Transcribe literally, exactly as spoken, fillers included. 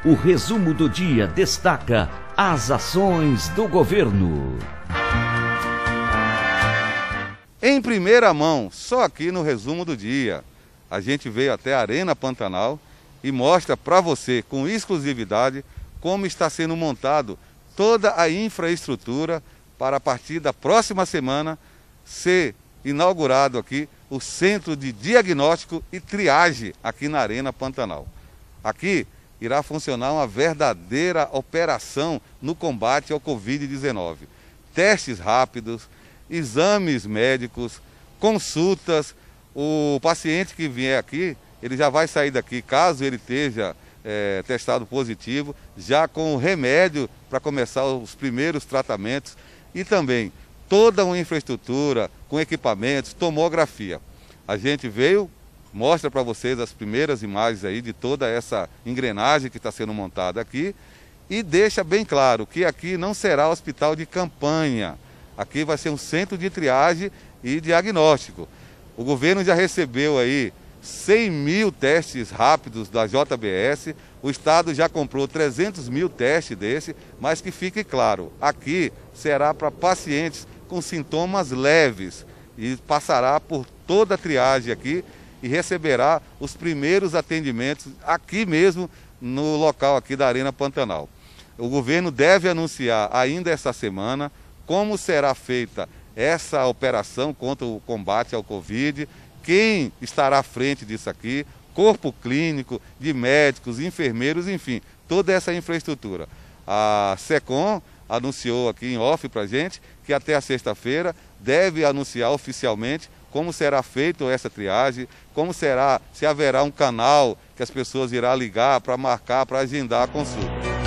O resumo do dia destaca as ações do governo. Em primeira mão, só aqui no resumo do dia, a gente veio até a Arena Pantanal e mostra para você, com exclusividade, como está sendo montado toda a infraestrutura para, a partir da próxima semana, ser inaugurado aqui o Centro de Diagnóstico e Triagem aqui na Arena Pantanal. Aqui irá funcionar uma verdadeira operação no combate ao Covid dezenove. Testes rápidos, exames médicos, consultas. O paciente que vier aqui, ele já vai sair daqui, caso ele esteja é, testado positivo, já com o remédio para começar os primeiros tratamentos e também toda uma infraestrutura com equipamentos, tomografia. A gente veio, mostra para vocês as primeiras imagens aí de toda essa engrenagem que está sendo montada aqui e deixa bem claro que aqui não será hospital de campanha. Aqui vai ser um centro de triagem e diagnóstico. O governo já recebeu aí cem mil testes rápidos da J B S, o Estado já comprou trezentos mil testes desse, mas que fique claro, aqui será para pacientes com sintomas leves e passará por toda a triagem aqui e receberá os primeiros atendimentos aqui mesmo no local aqui da Arena Pantanal. O governo deve anunciar ainda essa semana como será feita essa operação contra o combate ao Covid, quem estará à frente disso aqui, corpo clínico, de médicos, enfermeiros, enfim, toda essa infraestrutura. A SECOM anunciou aqui em off para a gente que até a sexta-feira deve anunciar oficialmente como será feita essa triagem, como será, se haverá um canal que as pessoas irão ligar para marcar, para agendar a consulta.